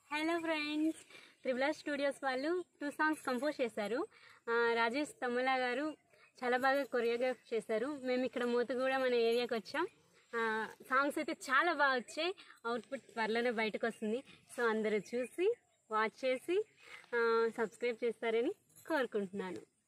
Hello friends, triple studios వాళ్ళు 2 songs compose చేశారు. రాజేష్ తమ్మలా గారు చాలా బాగా కొరియోగ్రాఫ్ చేశారు. మేము ఇక్కడ మోతుగూడ మన ఏరియాకి వచ్చాం. సాంగ్స్ అయితే చాలా బాగా వచ్చాయి. అవుట్పుట్ త్వరలోనే బయటకు వస్తుంది. సో అందరూ చూసి వాచ్ చేసి సబ్స్క్రైబ్ చేస్తారని కోరుకుంటున్నాను.